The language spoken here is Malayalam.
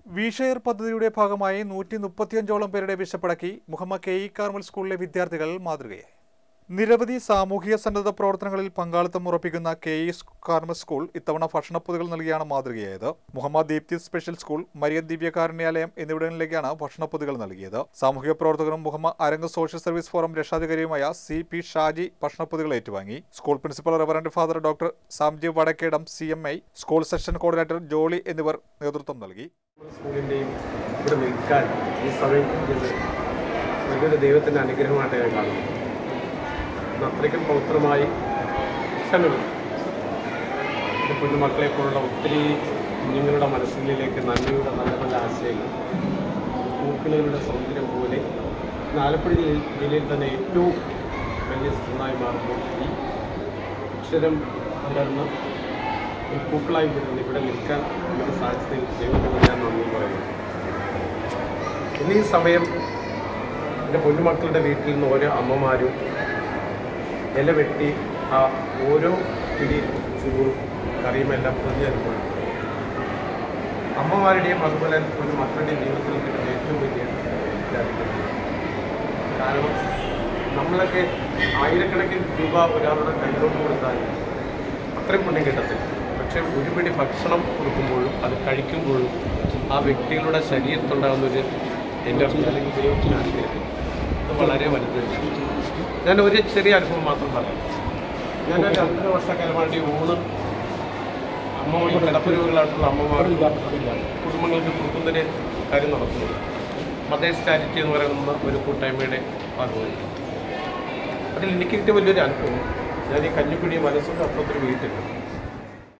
വിഷെയർ പദ്ധതിയുടെ ഭാഗമായി 135ഓളം പേരുടെ വിശപ്പടക്കി മുഹമ്മദ് കെ ഇ കാർമൽ സ്കൂളിലെ വിദ്യാർത്ഥികൾ മാതൃകയായി. നിരവധി സാമൂഹിക സന്നദ്ധ പ്രവർത്തനങ്ങളിൽ പങ്കാളിത്തം ഉറപ്പിക്കുന്ന കെ ഇ കാർമൽ സ്കൂൾ ഇത്തവണ ഭക്ഷണപ്പൊതികൾ നൽകിയാണ് മാതൃകയായത്. Muhamma Deepti special school, Marian ദിവ്യകാരുണ്യാലയം എന്നിവിടങ്ങളിലേക്കാണ് ഭക്ഷണപ്പൊതികൾ നൽകിയത്. സാമൂഹിക പ്രവർത്തകരും Muhamma Arangu social service forum രക്ഷാധികാരിയുമായ സി.പി. ഷാജി ഭക്ഷണപ്പൊതികൾ ഏറ്റുവാങ്ങി. School principal reverend father doctor Samjeev Vadakkedam CMI, school session coordinator Jolly എന്നിവർ നേതൃത്വം നൽകി. സ്കൂളിൻ്റെയും ഇവിടെ നിൽക്കാൻ ഈ സമയം നല്ലൊരു ദൈവത്തിൻ്റെ അനുഗ്രഹമായിട്ട് ഞാൻ കാണുന്നു. അത്രയ്ക്കും പവിത്രമായി ക്ഷണങ്ങൾ എൻ്റെ കുഞ്ഞുമക്കളെ പോലുള്ള ഒത്തിരി കുഞ്ഞുങ്ങളുടെ മനസ്സിലേക്ക് നന്മയുടെ നല്ല നല്ല ആശയങ്ങൾ പൂക്കളുടെ സൗന്ദര്യം പോലെ ആലപ്പുഴ ജില്ലയിൽ തന്നെ ഏറ്റവും വലിയ സ്കൂളായി മാറുമ്പോൾ ഈ അക്ഷരം ഉയർന്ന് ഒരു പൂക്കളായി വരുന്നത് ഇവിടെ നിൽക്കാൻ നമുക്ക് സാധിച്ചതിൽ ദൈവത്തിന് ഞാൻ നന്ദി പറയുന്നു. ഇന്ന് ഈ സമയം എൻ്റെ പൊന്നുമക്കളുടെ വീട്ടിൽ നിന്ന് ഓരോ അമ്മമാരും ഇല വെട്ടി ആ ഓരോ പിടി ചോറും കറിയുമെല്ലാം പൊതിഞ്ഞപ്പോൾ അമ്മമാരുടെയും അതുപോലെ ഒരു മക്കളുടെയും ജീവിതത്തിൽ കിട്ടുന്ന ഏറ്റവും വലിയ കാരണം നമ്മളൊക്കെ ആയിരക്കണക്കിന് രൂപ ഒരാളുടെ കയ്യിലോട്ട് കൊടുത്താൽ അത്രയും പുണ്യം കിട്ടത്തില്ല. പക്ഷേ ഒരു പിടി ഭക്ഷണം കൊടുക്കുമ്പോഴും അത് കഴിക്കുമ്പോഴും ആ വ്യക്തികളുടെ ശരീരത്തുണ്ടാകുന്നൊരു എനർജി അല്ലെങ്കിൽ ദൈവത്തിന് അനുഗ്രഹം അത് വളരെ വലുതാണ്. ഞാൻ ഒരു ചെറിയ അനുഭവം മാത്രം പറയാം. ഞാൻ 2 വർഷക്കാലമായിട്ട് ഊണ് ഈ കിടപ്പുരോഗികളായിട്ടുള്ള അമ്മമാർ കുടുംബങ്ങൾക്ക് കൊടുക്കുന്നതിന് കാര്യം നടത്തുന്നത് മദേഴ്സ് ചാരിറ്റി എന്ന് പറയുന്ന ഒരു കൂട്ടായ്മയുടെ ഭാഗമായി. അതിൽ എനിക്ക് കിട്ടിയ വലിയൊരു അനുഭവം, ഞാൻ ഈ കഞ്ഞിക്കുഴി മനസ്സുകൊണ്ട് അപ്പുറത്തൊരു വീട്ടിൽ